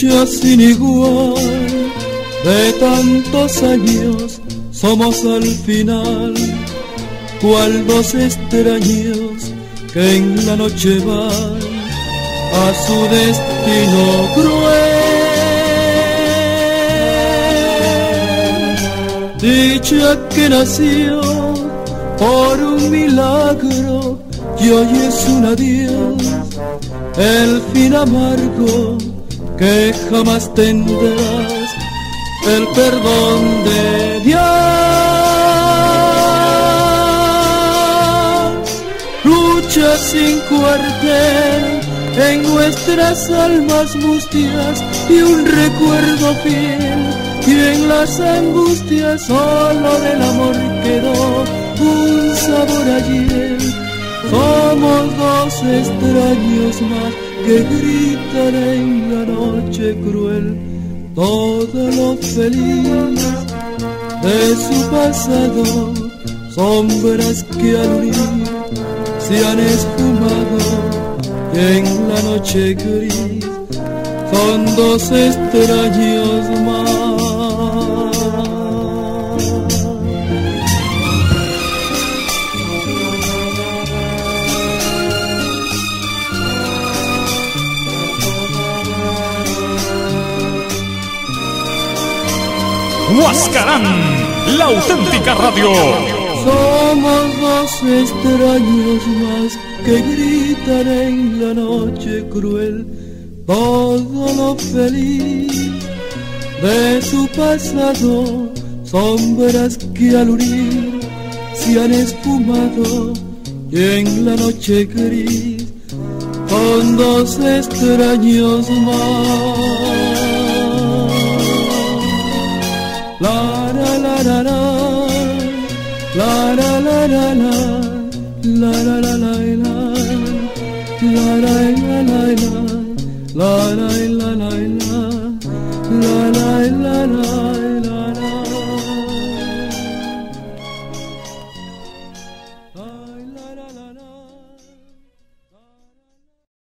Dicha sin igual, de tantos años somos al final, cual dos extraños que en la noche van a su destino cruel. Dicha que nació por un milagro y hoy es un adiós, el fin amargo que jamás tendrás, el perdón de Dios. Lucha sin cuartel en nuestras almas mustias y un recuerdo fiel, y en las angustias solo del amor quedó un sabor ayer. Somos dos extraños más que gritan en la noche cruel todo lo feliz de su pasado, sombras que al unir se han esfumado y en la noche gris son dos extraños más. Huascarán, la auténtica radio. Somos dos extraños más que gritan en la noche cruel todo lo feliz de su pasado, sombras que al unir se han esfumado y en la noche gris son dos extraños más. La la la la la, la la la la la, la la la la la, la la la la, la la la.